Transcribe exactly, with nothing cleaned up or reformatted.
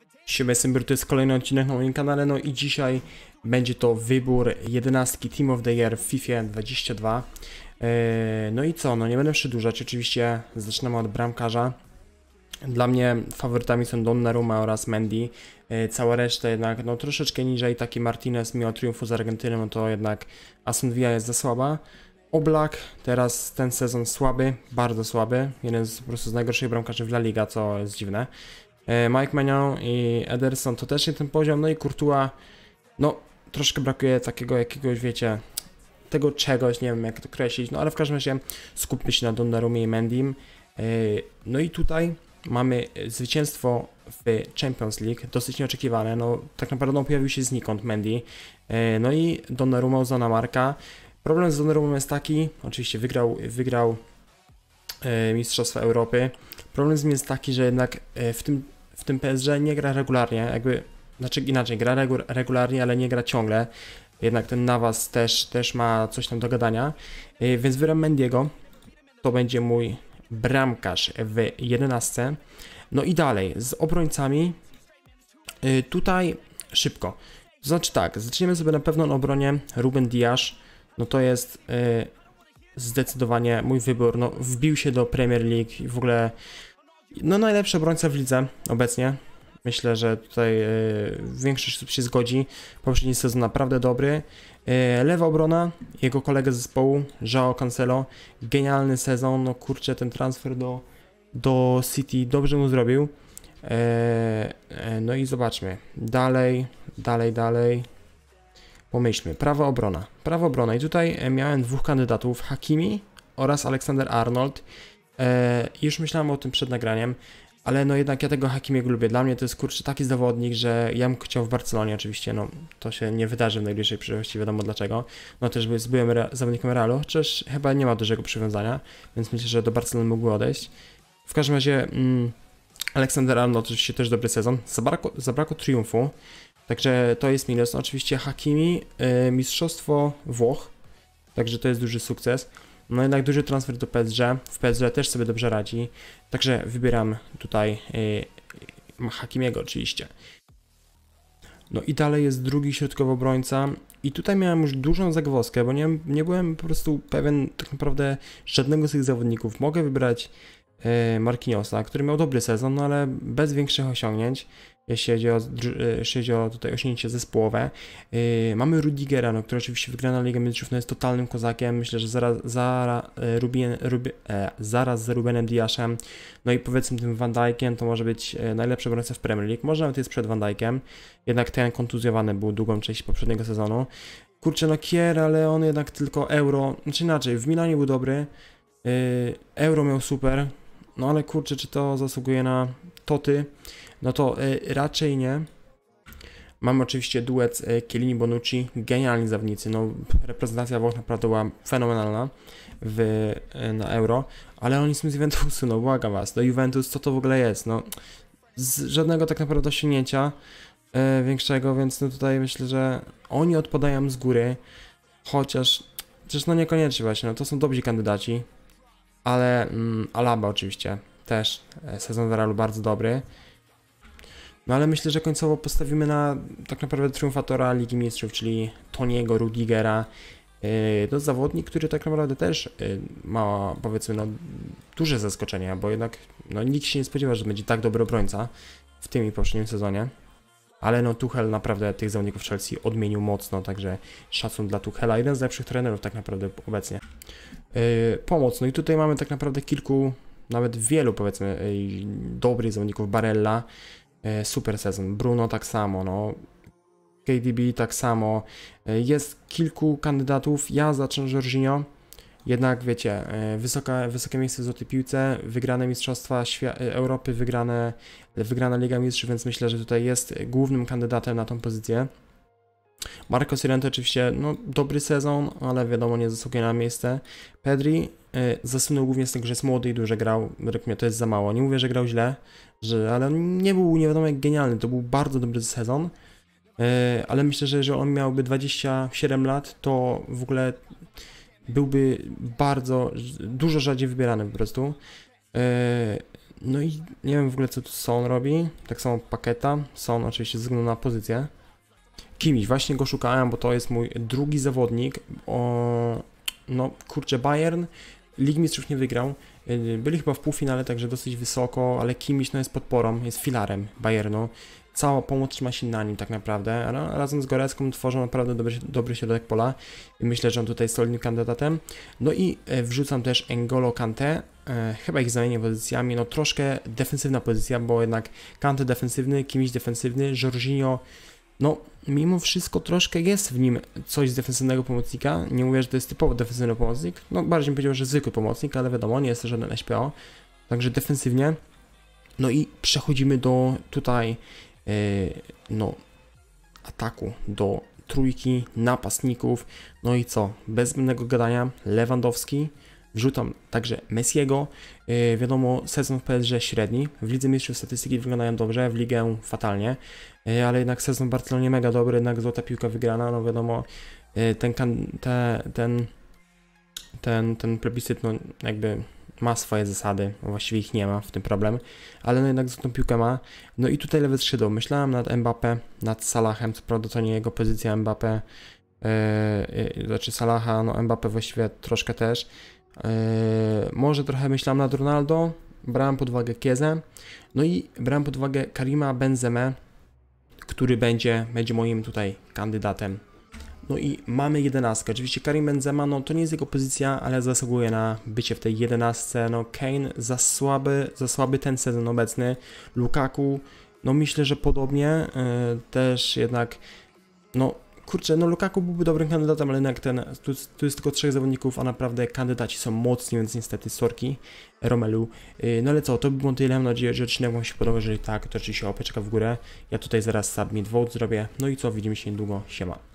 Siema, jestem Bry, to jest kolejny odcinek na moim kanale, no i dzisiaj będzie to wybór jedenastki Team of the Year w FIFA dwadzieścia dwa. Eee, no i co, no nie będę przedłużać, oczywiście zaczynamy od bramkarza. Dla mnie faworytami są Donnarumma oraz Mendy, eee, cała reszta jednak no troszeczkę niżej, taki Martinez mimo triumfu z Argentyną, no to jednak Aston Villa jest za słaba. Oblak teraz ten sezon słaby, bardzo słaby, jeden z po prostu z najgorszych bramkarzy w La Liga, co jest dziwne. Mike Maignan i Ederson to też nie ten poziom, no i Courtois, no troszkę brakuje takiego jakiegoś, wiecie, tego czegoś, nie wiem jak to określić, no ale w każdym razie skupmy się na Donnarumie i Mendym. No i tutaj mamy zwycięstwo w Champions League, dosyć nieoczekiwane, no tak naprawdę on pojawił się znikąd, Mendy, no i Donnarumma uznana marka. Problem z Donnarummą jest taki, oczywiście wygrał, wygrał Mistrzostwa Europy. Problem z nim jest taki, że jednak w tym, w tym P S G nie gra regularnie, jakby, znaczy inaczej, gra regu, regularnie, ale nie gra ciągle. Jednak ten Navas też, też ma coś tam do gadania, więc wybieram Mendiego. To będzie mój bramkarz w jedenastce. No i dalej, z obrońcami, tutaj szybko. To znaczy tak, zaczniemy sobie na pewno na obronie Ruben Dias. No to jest yy, zdecydowanie mój wybór, no wbił się do Premier League i w ogóle no najlepszy obrońca w lidze obecnie. Myślę, że tutaj yy, większość osób się zgodzi. Poprzedni sezon naprawdę dobry. Yy, lewa obrona, jego kolega z zespołu, João Cancelo. Genialny sezon, no kurczę, ten transfer do, do City dobrze mu zrobił. Yy, yy, no i zobaczmy. Dalej, dalej, dalej. Pomyślmy, prawa obrona. Prawa obrona i tutaj miałem dwóch kandydatów, Hakimi oraz Alexander Arnold. E, już myślałem o tym przed nagraniem, ale no jednak ja tego Hakimiego lubię. Dla mnie to jest kurczę taki zawodnik, że ja bym chciał w Barcelonie oczywiście, no to się nie wydarzy w najbliższej przyszłości, wiadomo dlaczego. No też byłem re zawodnikiem Realu, chociaż chyba nie ma dużego przywiązania, więc myślę, że do Barcelony mógłby odejść. W każdym razie mm, Alexander Arnold oczywiście też dobry sezon, zabrakło, zabrakło triumfu. Także to jest minus. No, oczywiście Hakimi, yy, mistrzostwo Włoch, także to jest duży sukces. No jednak duży transfer do P S G, w P S G też sobie dobrze radzi, także wybieram tutaj yy, Hakimiego oczywiście. No i dalej jest drugi środkowy obrońca i tutaj miałem już dużą zagwozdkę, bo nie, nie byłem po prostu pewien tak naprawdę żadnego z tych zawodników. Mogę wybrać yy, Marquinhosa, który miał dobry sezon, no ale bez większych osiągnięć. Jeśli chodzi o, jeśli chodzi o tutaj osiągnięcie zespołowe. Yy, mamy Rudigera, no, który oczywiście wygra na Ligę Mistrzów, no jest totalnym kozakiem. Myślę, że zaraz, zaraz, Rubien, Rubi, e, zaraz za Rubenem Diasem, no i powiedzmy tym Van Dijkiem, to może być najlepszy obrońca w Premier League. Może nawet jest przed Van Dijkiem, jednak ten kontuzjowany był długą część poprzedniego sezonu. Kurczę, no Kier, ale on jednak tylko Euro, znaczy inaczej, w Milanie był dobry, yy, Euro miał super, no ale kurczę, czy to zasługuje na Toty? No to y, raczej nie. Mamy oczywiście duet y, Chiellini-Bonucci, genialni zawodnicy, no reprezentacja Włoch naprawdę była fenomenalna w, y, na Euro, ale oni są z Juventusu, no błagam was, do Juventus co to w ogóle jest, no z żadnego tak naprawdę osiągnięcia y, większego, więc no tutaj myślę, że oni odpadają z góry, chociaż, przecież no niekoniecznie właśnie, no to są dobrzy kandydaci, ale mm, Alaba oczywiście też, y, sezon w Realu bardzo dobry. No ale myślę, że końcowo postawimy na tak naprawdę triumfatora Ligi Mistrzów, czyli Toniego Rudigera. Yy, to zawodnik, który tak naprawdę też yy, ma, powiedzmy, no, duże zaskoczenia, bo jednak no, nikt się nie spodziewa, że będzie tak dobry obrońca w tym i poprzednim sezonie. Ale no Tuchel naprawdę tych zawodników Chelsea odmienił mocno, także szacun dla Tuchela, jeden z lepszych trenerów tak naprawdę obecnie. Yy, pomoc, no i tutaj mamy tak naprawdę kilku, nawet wielu powiedzmy yy, dobrych zawodników, Barella. Super sezon, Bruno tak samo, no, K D B tak samo, jest kilku kandydatów, ja zacznę Jorginho, jednak wiecie, wysoka, wysokie miejsce w złotej piłce, wygrane Mistrzostwa Europy, wygrane, wygrana Liga Mistrzów, więc myślę, że tutaj jest głównym kandydatem na tą pozycję. Marcos Llorente oczywiście, no, dobry sezon, ale wiadomo, nie zasługuje na miejsce. Pedri y, zasunął głównie z tego, że jest młody i dużo grał, według mnie to jest za mało. Nie mówię, że grał źle, że, ale nie był nie wiadomo jak genialny, to był bardzo dobry sezon, y, ale myślę, że jeżeli on miałby dwadzieścia siedem lat, to w ogóle byłby bardzo, dużo rzadziej wybierany po prostu. Y, No i nie wiem w ogóle co tu Son robi, tak samo Paketa, Son oczywiście ze względu na pozycję. Kimmich, właśnie go szukałem, bo to jest mój drugi zawodnik, o, no kurczę Bayern, Ligi Mistrzów nie wygrał, byli chyba w półfinale, także dosyć wysoko, ale Kimmich no jest podporą, jest filarem Bayernu. Cała pomoc trzyma się na nim tak naprawdę, a razem z Gorecką tworzą naprawdę dobry, dobry środek pola i myślę, że on tutaj jest solidnym kandydatem. No i e, wrzucam też N'Golo Kanté, e, chyba ich zamienię pozycjami, no troszkę defensywna pozycja, bo jednak Kanté defensywny, Kimmich defensywny, Jorginho, no mimo wszystko troszkę jest w nim coś z defensywnego pomocnika, nie mówię, że to jest typowo defensywny pomocnik, no bardziej bym powiedział, że zwykły pomocnik, ale wiadomo, nie jest to żaden S P O, także defensywnie. No i przechodzimy do tutaj no, ataku, do trójki napastników, no i co, bez zbędnego gadania, Lewandowski, wrzucam także Messiego, yy, wiadomo, sezon w P S G średni, w Lidze Mistrzów statystyki wyglądają dobrze, w Ligę fatalnie, yy, ale jednak sezon w Barcelonie mega dobry, jednak złota piłka wygrana, no wiadomo, yy, ten, te, ten, ten, ten plebiscyt, no jakby ma swoje zasady, właściwie ich nie ma, w tym problem, ale no jednak złotą piłkę ma. No i tutaj lewe skrzydło, myślałem nad Mbappé, nad Salahem, co prawda to nie jego pozycja Mbappé, yy, yy, znaczy Salaha, no Mbappé właściwie troszkę też. Yy, może trochę myślałem nad Ronaldo, brałem pod uwagę Chiesę, no i brałem pod uwagę Karima Benzemę, który będzie, będzie moim tutaj kandydatem. No i mamy jedenastkę. Oczywiście Karim Benzema, no to nie jest jego pozycja, ale zasługuje na bycie w tej jedenastce. No Kane za słaby, za słaby ten sezon obecny. Lukaku, no myślę, że podobnie. Yy, też jednak, no kurczę, no Lukaku byłby dobrym kandydatem, ale jednak ten, tu, tu jest tylko trzech zawodników, a naprawdę kandydaci są mocni, więc niestety sorki Romelu. Yy, no ale co, to by było tyle. Mam nadzieję, że odcinek Wam się podoba. Jeżeli tak, to oczywiście łapeczka w górę. Ja tutaj zaraz submit vote zrobię. No i co, widzimy się niedługo. Siema.